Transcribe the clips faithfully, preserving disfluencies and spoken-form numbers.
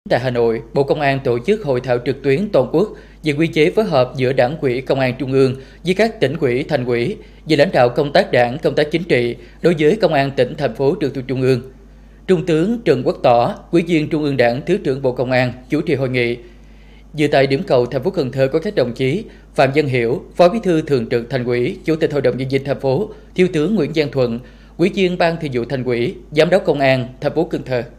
Tại Hà Nội, Bộ Công an tổ chức hội thảo trực tuyến toàn quốc về quy chế phối hợp giữa Đảng ủy Công an Trung ương với các tỉnh ủy, thành ủy về lãnh đạo công tác đảng, công tác chính trị đối với Công an tỉnh, thành phố trực thuộc Trung ương. Trung tướng Trần Quốc Tỏ, Ủy viên Trung ương Đảng, Thứ trưởng Bộ Công an chủ trì hội nghị. Dự tại điểm cầu thành phố Cần Thơ có các đồng chí Phạm Văn Hiểu, Phó Bí thư Thường trực Thành ủy, Chủ tịch Hội đồng nhân dân thành phố, Thiếu tướng Nguyễn Văn Thuận, Ủy viên Ban Thường vụ Thành ủy, Giám đốc Công an thành phố Cần Thơ.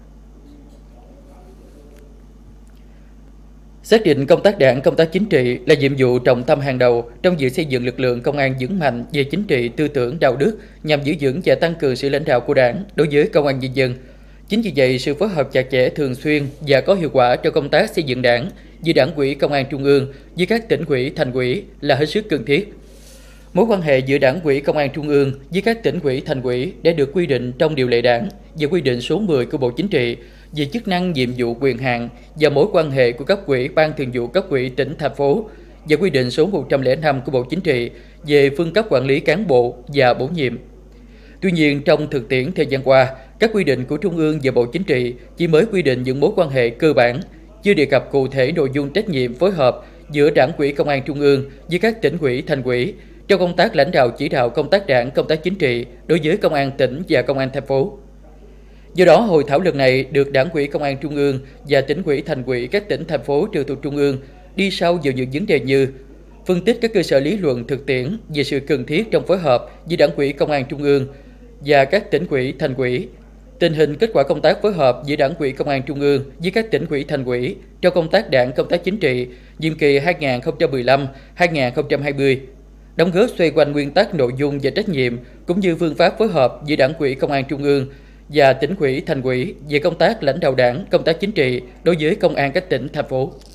Xác định công tác đảng, công tác chính trị là nhiệm vụ trọng tâm hàng đầu trong việc xây dựng lực lượng công an vững mạnh về chính trị, tư tưởng, đạo đức nhằm giữ vững và tăng cường sự lãnh đạo của Đảng đối với công an nhân dân. Chính vì vậy, sự phối hợp chặt chẽ, thường xuyên và có hiệu quả trong công tác xây dựng Đảng giữa Đảng ủy Công an Trung ương với các tỉnh ủy, thành ủy là hết sức cần thiết. Mối quan hệ giữa Đảng ủy Công an Trung ương với các tỉnh ủy, thành ủy đã được quy định trong điều lệ Đảng và quy định số mười của Bộ Chính trị về chức năng, nhiệm vụ, quyền hạn và mối quan hệ của cấp ủy, ban thường vụ cấp ủy tỉnh, thành phố và quy định số một trăm lẻ năm của Bộ Chính trị về phân cấp quản lý cán bộ và bổ nhiệm. Tuy nhiên, trong thực tiễn thời gian qua, các quy định của Trung ương và Bộ Chính trị chỉ mới quy định những mối quan hệ cơ bản, chưa đề cập cụ thể nội dung trách nhiệm phối hợp giữa Đảng ủy Công an Trung ương với các tỉnh ủy, thành ủy trong công tác lãnh đạo chỉ đạo công tác đảng, công tác chính trị đối với Công an tỉnh và Công an thành phố. Do đó, hội thảo lần này được Đảng ủy Công an Trung ương và tỉnh ủy, thành ủy các tỉnh, thành phố trực thuộc Trung ương đi sâu vào những vấn đề như phân tích các cơ sở lý luận thực tiễn về sự cần thiết trong phối hợp với Đảng ủy Công an Trung ương và các tỉnh ủy, thành ủy, tình hình kết quả công tác phối hợp giữa Đảng ủy Công an Trung ương với các tỉnh ủy, thành ủy trong công tác đảng, công tác chính trị nhiệm kỳ hai nghìn không trăm mười lăm đến hai nghìn không trăm hai mươi, đóng góp xoay quanh nguyên tắc, nội dung và trách nhiệm cũng như phương pháp phối hợp giữa Đảng ủy Công an Trung ương và tỉnh ủy, thành ủy về công tác lãnh đạo đảng, công tác chính trị đối với công an các tỉnh, thành phố.